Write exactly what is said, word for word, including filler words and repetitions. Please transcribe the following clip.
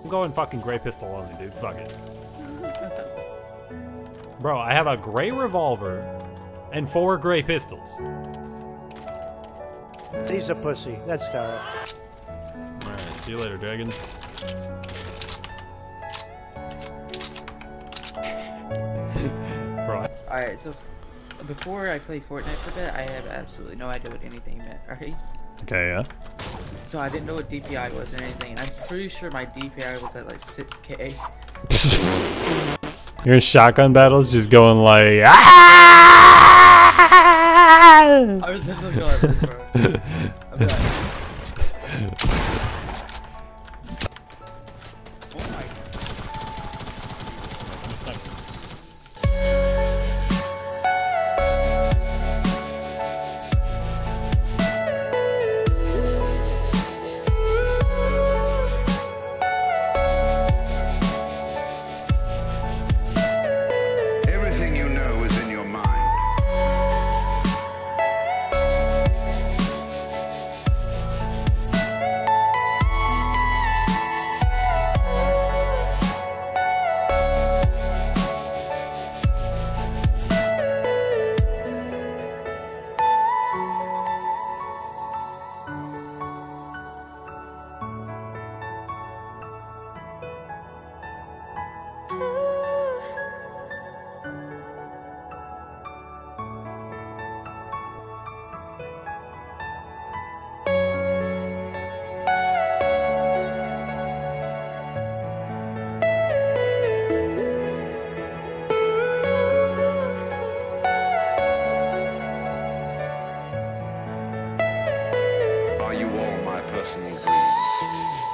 going fucking gray pistol only, dude. Fuck it. Bro, I have a gray revolver and four gray pistols. He's a pussy. That's Tara. Alright, see you later, dragon. Bro. Alright, so before I played Fortnite for a bit, I had absolutely no idea what anything meant, right? Okay, yeah. So I didn't know what D P I was or anything, and I'm pretty sure my D P I was at like six K. You're in shotgun battles just going like, ah! I was just looking at this, bro. I'm like, oh my. Everything you know is in your mind. Are you all my personal dreams?